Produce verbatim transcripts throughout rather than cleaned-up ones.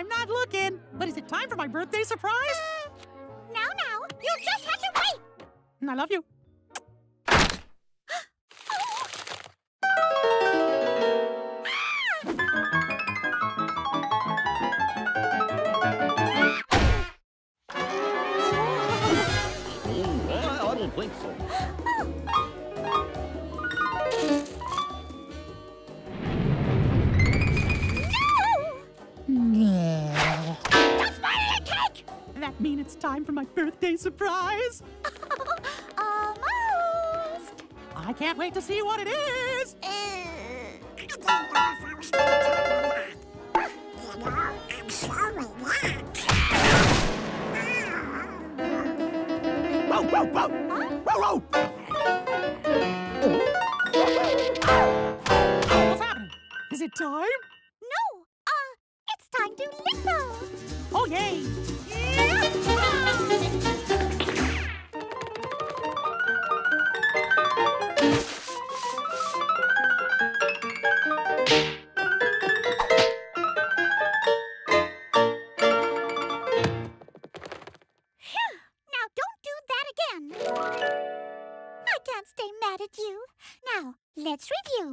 I'm not looking. But is it time for my birthday surprise? Now, now, you just have to wait. I love you. I don't think so. Don't spoil your cake! That mean it's time for my birthday surprise? Almost. I can't wait to see what it is. Whoa, whoa, whoa! Whoa, whoa! What's happening? Is it time? No, uh, it's time to limbo. Oh, yay! Now don't do that again. I can't stay mad at you. Now, let's review.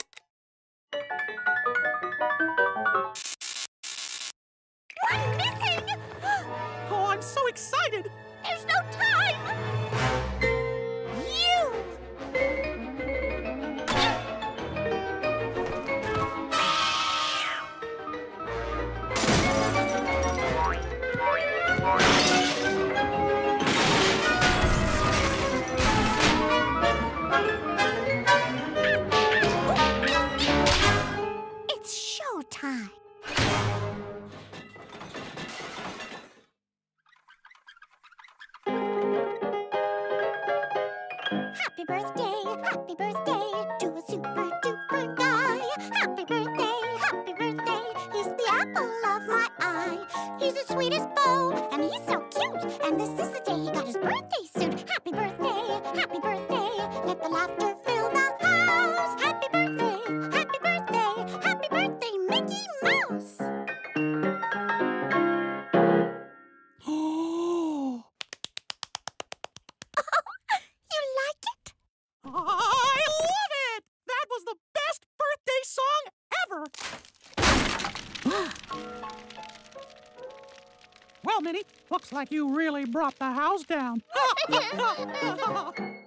One missing! Oh, I'm so excited! There's no time! You! It's showtime. Happy birthday, happy birthday to a super duper guy. Happy birthday, happy birthday, he's the apple of my eye. He's the sweetest beau, and he's so cute. And this is the day he got his birthday suit. Happy birthday, happy birthday, let the laughter fill the house. Happy birthday, happy birthday, happy birthday, Mickey Mouse. Oh! You like it? I love it! That was the best birthday song ever! Well, Minnie, looks like you really brought the house down.